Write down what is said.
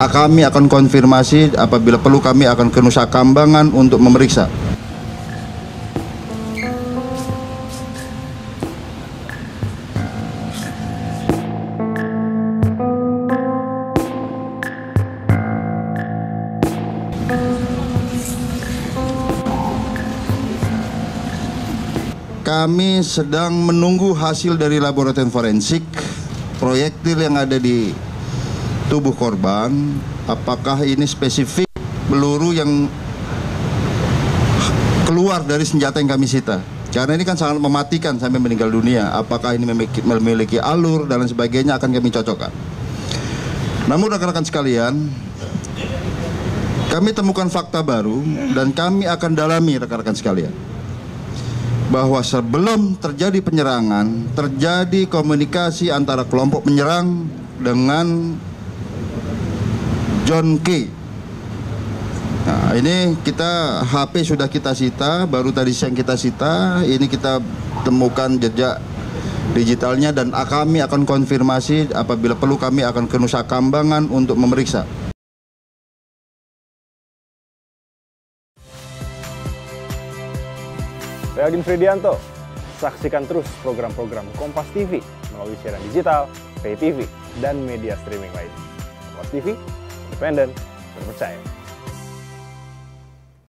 Kami akan konfirmasi, apabila perlu kami akan ke Nusa Kambangan untuk memeriksa. Kami sedang menunggu hasil dari laboratorium forensik proyektil yang ada di tubuh korban, apakah ini spesifik peluru yang keluar dari senjata yang kami sita. Karena ini kan sangat mematikan sampai meninggal dunia. Apakah ini memiliki alur dan lain sebagainya akan kami cocokkan. Namun rekan-rekan sekalian, kami temukan fakta baru dan kami akan dalami rekan-rekan sekalian, bahwa sebelum terjadi penyerangan, terjadi komunikasi antara kelompok penyerang dengan John K. Nah, ini kita HP sudah kita sita, baru tadi siang kita sita. Ini kita temukan jejak digitalnya dan kami akan konfirmasi, apabila perlu kami akan ke Nusa Kambangan untuk memeriksa. Saya Agin Fridianto. Saksikan terus program-program Kompas TV melalui siaran digital, pay TV, dan media streaming lain. Kompas TV, independen, terpercaya.